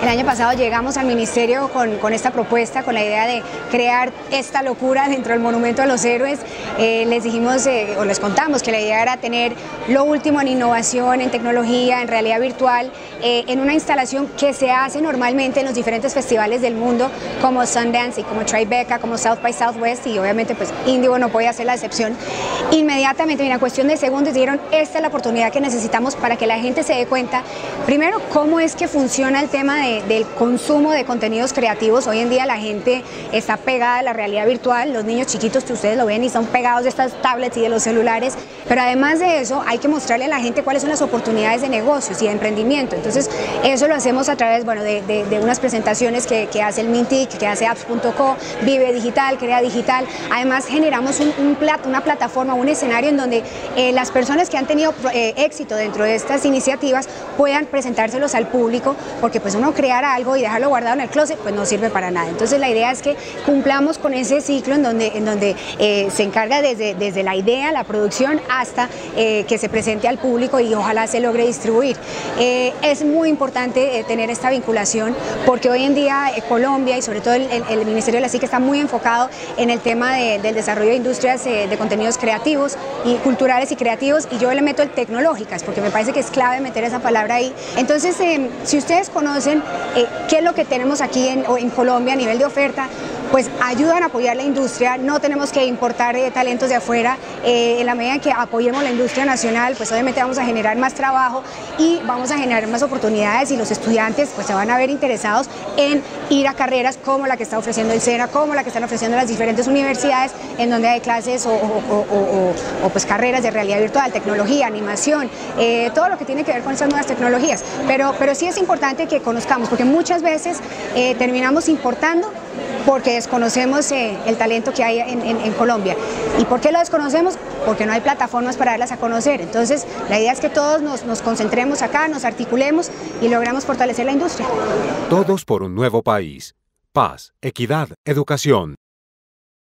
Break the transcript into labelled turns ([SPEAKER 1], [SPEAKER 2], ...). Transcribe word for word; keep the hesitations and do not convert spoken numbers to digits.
[SPEAKER 1] El año pasado llegamos al ministerio con, con esta propuesta, con la idea de crear esta locura dentro del Monumento a los Héroes. Eh, les dijimos eh, o les contamos que la idea era tener lo último en innovación, en tecnología, en realidad virtual, eh, en una instalación que se hace normalmente en los diferentes festivales del mundo, como Sundance y como Tribeca, como South by Southwest, y obviamente pues Indigo no podía ser la excepción. Inmediatamente, en una cuestión de segundos, dijeron, esta es la oportunidad que necesitamos para que la gente se dé cuenta, primero, cómo es que funciona el tema de De, del consumo de contenidos creativos. Hoy en día la gente está pegada a la realidad virtual, los niños chiquitos que ustedes lo ven y están pegados de estas tablets y de los celulares, pero además de eso hay que mostrarle a la gente cuáles son las oportunidades de negocios y de emprendimiento. Entonces eso lo hacemos a través bueno, de, de, de unas presentaciones que, que hace el Mintic, que hace apps punto co, Vive Digital, Crea Digital. Además generamos un, un plat, una plataforma, un escenario en donde eh, las personas que han tenido eh, éxito dentro de estas iniciativas puedan presentárselos al público, porque pues uno crear algo y dejarlo guardado en el closet pues no sirve para nada. Entonces la idea es que cumplamos con ese ciclo en donde, en donde eh, se encarga desde, desde la idea, la producción, hasta eh, que se presente al público y ojalá se logre distribuir. Eh, es muy importante eh, tener esta vinculación porque hoy en día eh, Colombia y sobre todo el, el, el Ministerio de la SIC está muy enfocado en el tema de, del desarrollo de industrias eh, de contenidos creativos y culturales y creativos, y yo le meto el tecnológicas porque me parece que es clave meter esa palabra ahí. Entonces eh, si ustedes conocen Eh, qué es lo que tenemos aquí en, en Colombia a nivel de oferta, pues ayudan a apoyar la industria. No tenemos que importar eh, talentos de afuera. Eh, en la medida en que apoyemos la industria nacional, pues obviamente vamos a generar más trabajo y vamos a generar más oportunidades, y los estudiantes pues se van a ver interesados en ir a carreras como la que está ofreciendo el SENA, como la que están ofreciendo las diferentes universidades, en donde hay clases o, o, o, o, o pues carreras de realidad virtual, tecnología, animación, eh, todo lo que tiene que ver con esas nuevas tecnologías. Pero, pero sí es importante que conozcamos, porque muchas veces eh, terminamos importando porque desconocemos eh, el talento que hay en, en, en Colombia. ¿Y por qué lo desconocemos? Porque no hay plataformas para darlas a conocer. Entonces, la idea es que todos nos, nos concentremos acá, nos articulemos y logramos fortalecer la industria.
[SPEAKER 2] Todos por un nuevo país. Paz, equidad, educación.